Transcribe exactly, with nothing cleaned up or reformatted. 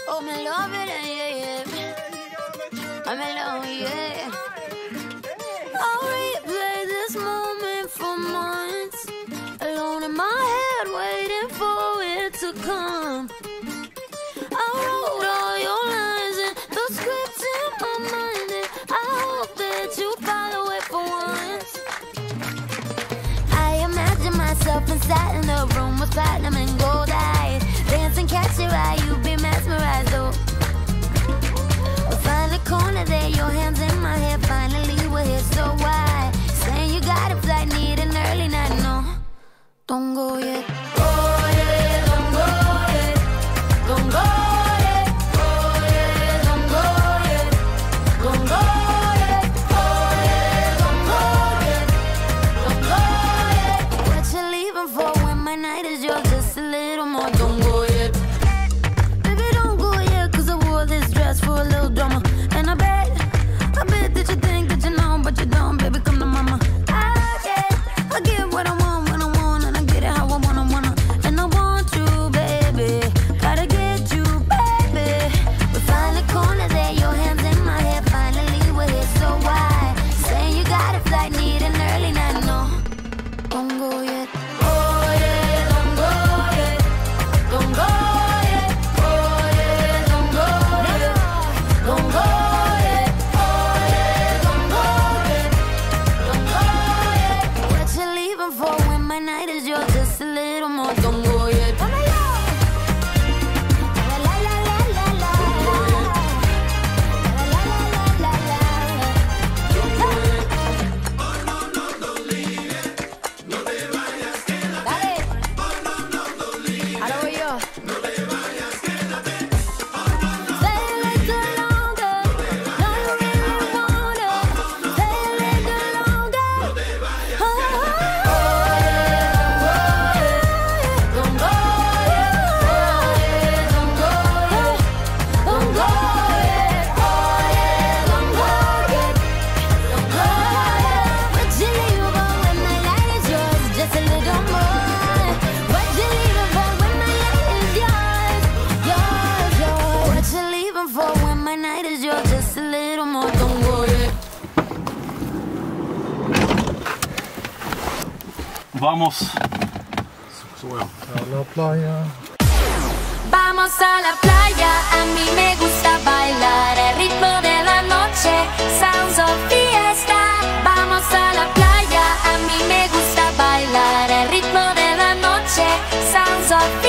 Oh, me love it, yeah, yeah. I'm alone, yeah. I'll replay this moment for months, alone in my head, waiting for it to come. I wrote all your lines and the scripts in my mind, and I hope that you follow it for once. I imagine myself inside in the room with platinum and gold eyes, dancing, catch your eye, you be mesmerized, though. We'll find the corner there, your hands in my hair, finally we're here, so why? Saying you got a flight, need an early night, no, don't go yet. Oh yeah, don't go yet, don't go yet. Oh yeah, don't go yet, don't go yet. Oh yeah, don't go yet, don't go yet. What you leaving for when my night is yours? Just a little more, don't go yet. Baby, don't go yet, cause I wore this dress for a little drama. And I bet, I bet that you think that you know, but you don't, baby, come to mama. I get, I get what I want when I want, and I get it how I wanna, wanna. And I want you, baby, gotta get you, baby. We find the corner there, your hands in my hair, finally we're here, so why? Saying you got a flight, need an early night, no, don't go yet. Oh yeah, don't go yet, don't go yet. Oh yeah, don't go yet, don't go yet. Oh yeah, don't go yet, don't go yet. What you leaving for when my night is yours? Just a little more, don't go yet. La la la la la la. La la la la la la. Dale. Ahora voy yo. Stay a little longer. No, you really wanna. Stay a little longer. Oh, yeah, don't go yet. Don't go yet. Don't go yet. Oh yeah, don't go yet. Don't go yet. What you leaving for when my light is yours? Just a little more. What you leaving for when my light is yours? Yours, yours. What you leaving for when my night is yours? Just a little more. Don't go yet. Vamos. A la playa. Vamos a la playa, a mí me gusta bailar el ritmo de la noche, sounds of fiesta. Vamos a la playa, a mí me gusta bailar el ritmo de la noche, sounds of fiesta.